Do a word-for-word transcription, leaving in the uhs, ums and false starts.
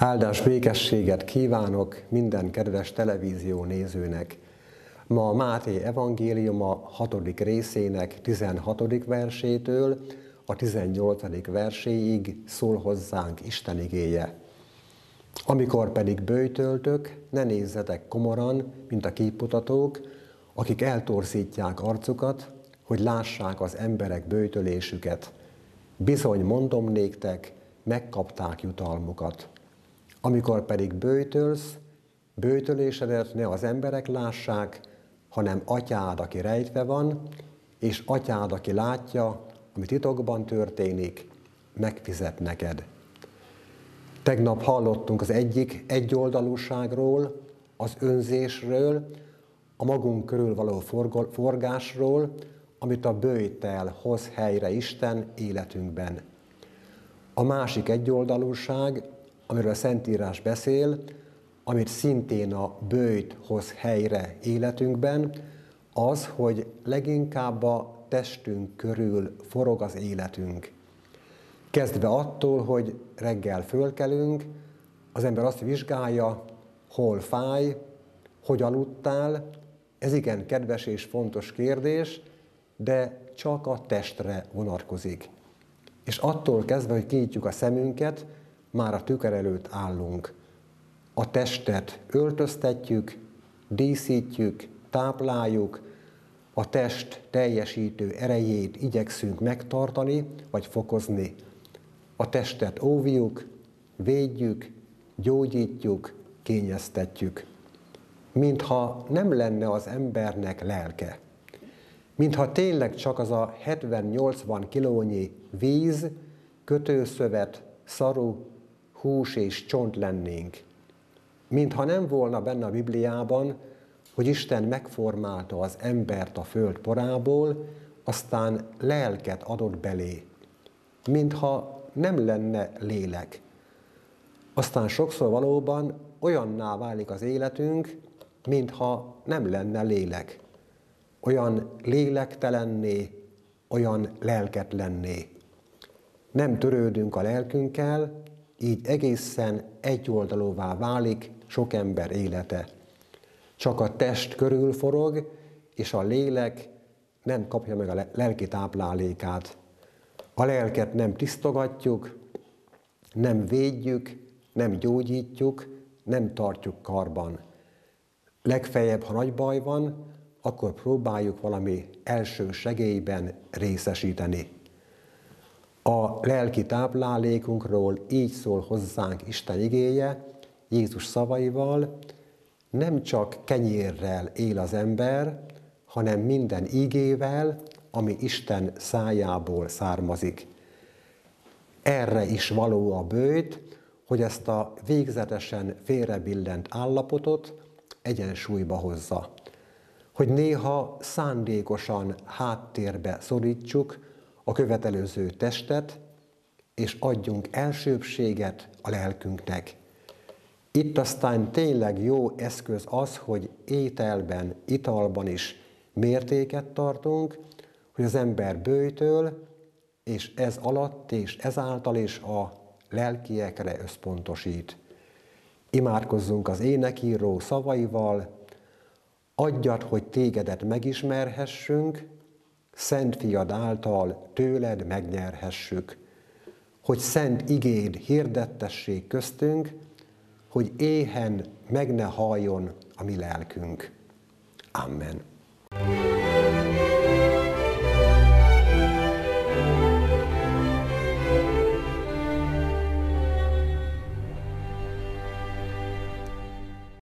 Áldás békességet kívánok minden kedves televízió nézőnek! Ma a Máté evangéliuma hatodik részének tizenhatodik versétől a tizennyolcadik verséig szól hozzánk Isten igéje. Amikor pedig böjtöltök, ne nézzetek komoran, mint a képmutatók, akik eltorzítják arcukat, hogy lássák az emberek böjtölésüket. Bizony mondom néktek, megkapták jutalmukat. Amikor pedig böjtölsz, böjtölésedet ne az emberek lássák, hanem atyád, aki rejtve van, és atyád, aki látja, ami titokban történik, megfizet neked. Tegnap hallottunk az egyik egyoldalúságról, az önzésről, a magunk körül való forgásról, amit a böjtel hoz helyre Isten életünkben. A másik egyoldalúság, amiről a Szentírás beszél, amit szintén a böjt hoz helyre életünkben, az, hogy leginkább a testünk körül forog az életünk. Kezdve attól, hogy reggel fölkelünk, az ember azt vizsgálja, hol fáj, hogy aludtál, ez igen kedves és fontos kérdés, de csak a testre vonatkozik. És attól kezdve, hogy kinyitjuk a szemünket, már a tükör előtt állunk. A testet öltöztetjük, díszítjük, tápláljuk, a test teljesítő erejét igyekszünk megtartani, vagy fokozni. A testet óvjuk, védjük, gyógyítjuk, kényeztetjük. Mintha nem lenne az embernek lelke. Mintha tényleg csak az a hetven-nyolcvan kilónyi víz, kötőszövet, szaru, hús és csont lennénk. Mintha nem volna benne a Bibliában, hogy Isten megformálta az embert a föld porából, aztán lelket adott belé. Mintha nem lenne lélek. Aztán sokszor valóban olyanná válik az életünk, mintha nem lenne lélek. Olyan lélektelenné, olyan lelketlenné. Nem törődünk a lelkünkkel, így egészen egyoldalúvá válik sok ember élete. Csak a test körül forog, és a lélek nem kapja meg a lelki táplálékát. A lelket nem tisztogatjuk, nem védjük, nem gyógyítjuk, nem tartjuk karban. Legfeljebb, ha nagy baj van, akkor próbáljuk valami első segélyben részesíteni. A lelki táplálékunkról így szól hozzánk Isten igéje, Jézus szavaival, nem csak kenyérrel él az ember, hanem minden igével, ami Isten szájából származik. Erre is való a böjt, hogy ezt a végzetesen félrebillent állapotot egyensúlyba hozza. Hogy néha szándékosan háttérbe szorítsuk a követelőző testet, és adjunk elsőbbséget a lelkünknek. Itt aztán tényleg jó eszköz az, hogy ételben, italban is mértéket tartunk, hogy az ember böjtöl, és ez alatt és ezáltal is a lelkiekre összpontosít. Imádkozzunk az énekíró szavaival: adjad, hogy tégedet megismerhessünk, Szent Fiad által tőled megnyerhessük, hogy szent igéd hirdettessék köztünk, hogy éhen meg ne halljon a mi lelkünk. Amen.